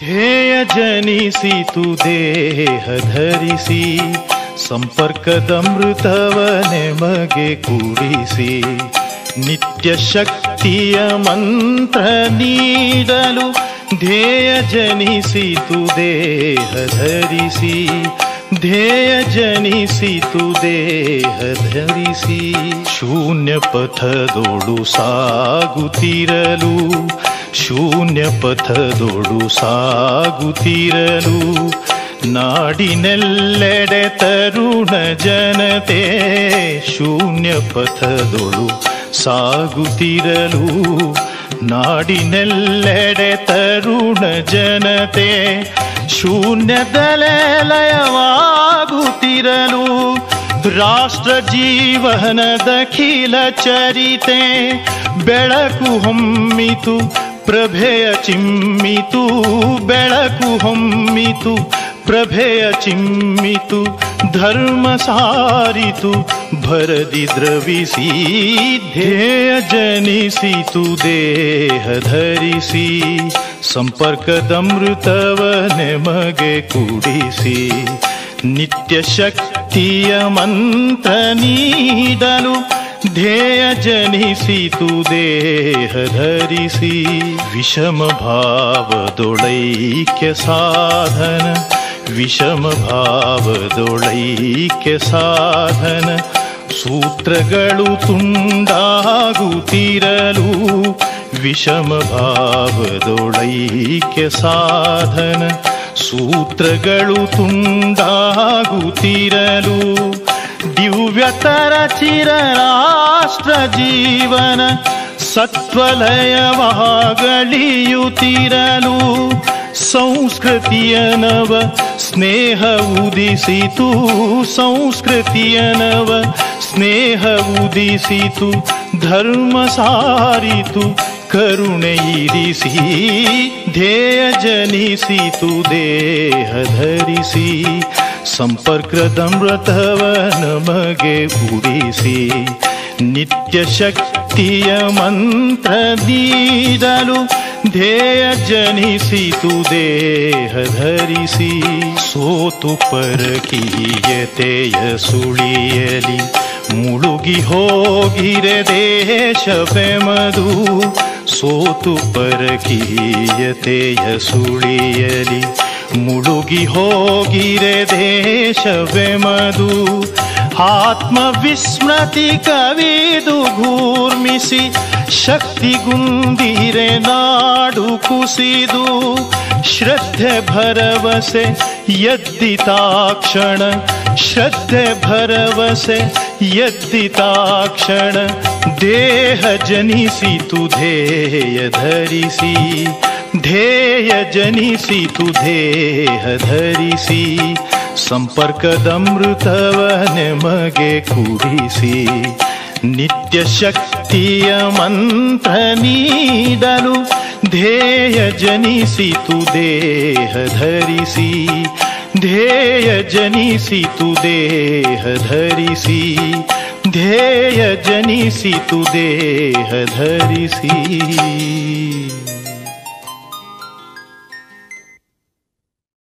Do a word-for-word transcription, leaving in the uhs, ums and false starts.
ಧ್ಯೇಯ ಜನಿಸಿತು ದೇಹ ಧರಿಸಿ, ಸಂಪರ್ಕದಮೃತವ ನೆಮಗೆ ಕೂಡಿಸಿ, ನಿತ್ಯ ಶಕ್ತಿಯ ಮಂತ್ರ ನೀಡಲು ಧ್ಯೇಯ ಜನಿಸಿತು ದೇಹ ಧರಿಸಿ, ಧ್ಯೇಯ ಜನಿಸಿತು ದೇಹ ಧರಿಸಿ. ಶೂನ್ಯ ಪಥದೊಳು ಸಾಗುತ್ತಿರಲು, ಶೂನ್ಯ ಪಥದೊಳು ಸಾಗುತ್ತಿರಲು, ನಾಡಿನೆಲ್ಲೆಡೆ ತರುಣ ಜನತೆ ಶೂನ್ಯ ಪಥದೊಳು ಸಾಗುತ್ತಿರಲು, ನಾಡಿನೆಲ್ಲೆಡೆ ತರುಣ ಜನತೆ ಶೂನ್ಯದಲ್ಲೇ ಲಯವಾಗುತ್ತಿರಲು, ರಾಷ್ಟ್ರ ಜೀವನದಖಿಲ ಚರಿತೆ ಬೆಳಕು ಹೊಮ್ಮಿತು, ಪ್ರಭೆಯ ಚಿಮ್ಮಿತು, ಬೆಳಕು ಹೊಮ್ಮಿತು, ಪ್ರಭೆಯ ಚಿಮ್ಮಿತು, ಧರ್ಮ ಸಾರಿತು ಭರದಿ ದ್ರವಿಸಿ, ಧ್ಯೇಯ ಜನಿಸಿತು ದೇಹ ಧರಿಸಿ, ಸಂಪರ್ಕದಮೃತವ ನೆಮಗೆ ಕೂಡಿಸಿ, ನಿತ್ಯ ಶಕ್ತಿಯ ಮಂತ್ರ ನೀಡಲು ಧ್ಯೇಯ ಜನಿಸಿತು ದೇಹ ಧರಿಸಿ. ವಿಷಮ ಭಾವದೊಳೈಕ್ಯ ಸಾಧನ, ವಿಷಮ ಭಾವದೊಳೈಕ್ಯ ಸಾಧನ, ಸೂತ್ರಗಳು ತುಂಡಾಗುತ್ತಿರಲು, ವಿಷಮ ಭಾವದೊಳೈಕ್ಯ ಸಾಧನ, ಸೂತ್ರಗಳು ತುಂಡಾಗುತ್ತಿರಲು, ದಿವ್ಯತರ ಚಿರರಾಷ್ಟ್ರ ಜೀವನ ಸತ್ವಲಯವಾಗಲಿಯುತ್ತಿರಲು, ಸಂಸ್ಕೃತಿಯ ನವ ಸ್ನೇಹ ಉದಿಸಿತು, ಸಂಸ್ಕೃತಿಯ ನವ ಸ್ನೇಹ ಉದಿಸಿತು, ಧರ್ಮ ಸಾರಿತು ಕರುಣೆ ಇರಿಸಿ, ಧ್ಯೇಯ ಜನಿಸಿತು ದೇಹ ಧರಿಸಿ, ಸಂಪರ್ಕದಮೃತವ ನಮಗೆ ಉಡಿಸಿ, ನಿತ್ಯ ಶಕ್ತಿಯ ಮಂತ್ರ ನೀಡಲು ಧ್ಯೇಯ ಜನಿಸಿತು ದೇಹ ಧರಿಸಿ. ಸೋತು ಪರಕೀಯತೆಯ ಸುಳಿಯಲಿ ಮುಳುಗಿ ಹೋಗಿರೆ ದೇಶವೆಮದು, ಸೋತು ಪರಕೀಯತೆಯ ಸುಳಿಯಲಿ ಮುಳುಗಿ ಹೋಗಿರೆ ದೇಶವೆಮದು, ಆತ್ಮವಿಸ್ಮೃತಿ ಕವಿದು ಘೂರ್ಮಿಸಿ, ಶಕ್ತಿಗುಂದಿರೆ ನಾಡು ಕುಸಿದು, ಶ್ರದ್ಧೆ ಭರವಸೆ ಎದ್ದಿತಾಕ್ಷಣ, ಶ್ರದ್ಧೆ ಭರವಸೆ ಎದ್ದಿತಾಕ್ಷಣ, ದೇಹ ಜನಿಸಿತು ಧ್ಯೇಯ ಧರಿಸಿ, ಧ್ಯೇಯ ಜನಿಸಿತು ದೇಹ ಧರಿಸಿ, ಸಂಪರ್ಕದಮೃತವ ನೆಮಗೆ ಕೂಡಿಸಿ, ನಿತ್ಯ ಶಕ್ತಿಯ ಮಂತ್ರ ನೀಡಲು ಧ್ಯೇಯ ಜನಿಸಿತು ದೇಹ ಧರಿಸಿ, ಧ್ಯೇಯ ಜನಿಸಿತು ದೇಹ ಧರಿಸಿ, ಧ್ಯೇಯ ಜನಿಸಿತು ದೇಹ ಧರಿಸಿ.